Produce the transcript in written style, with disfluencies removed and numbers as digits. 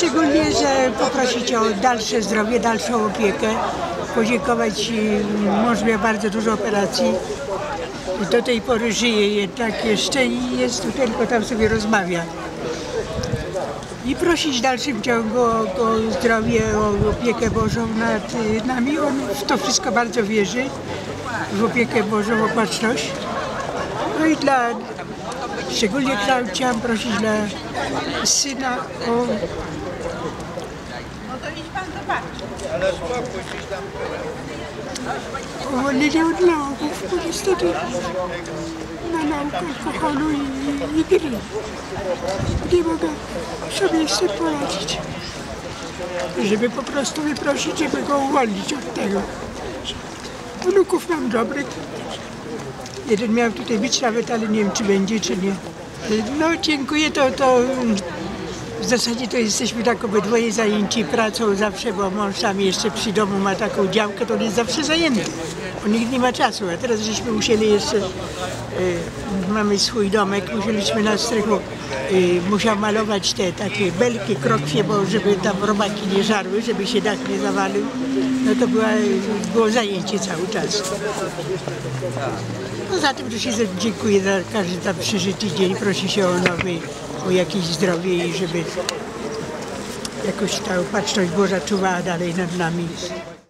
Szczególnie, że poprosić o dalsze zdrowie, dalszą opiekę, podziękować. Mąż miał bardzo dużo operacji. Do tej pory żyje jednak jeszcze i jest tu, tylko tam sobie rozmawia. I prosić w dalszym ciągu o zdrowie, o opiekę Bożą nad nami. On w to wszystko bardzo wierzy, w opiekę Bożą, opatrzność. No i szczególnie chciałam prosić dla syna o... uwolnienie od nałogów, bo niestety na naukach alkoholu i gry. Nie mogę sobie z tym poradzić. Żeby po prostu wyprosić, żeby go uwolnić od tego. Wnuków mam dobrych. Jeden miał tutaj być nawet, ale nie wiem, czy będzie, czy nie. No dziękuję, to w zasadzie to jesteśmy tak obydwoje zajęci pracą zawsze, bo mąż sam jeszcze przy domu ma taką działkę, to on jest zawsze zajęty. On nigdy nie ma czasu, a teraz żeśmy musieli jeszcze, mamy swój domek, musieliśmy na strychu, musiał malować te takie belki, krokwie, bo żeby tam robaki nie żarły, żeby się dach nie zawalił. No to było zajęcie cały czas. Poza tym, że się dziękuję za każdy tam przeżyty dzień, prosi się o nowy, o jakieś zdrowie i żeby jakoś ta opatrzność Boża czuwała dalej nad nami.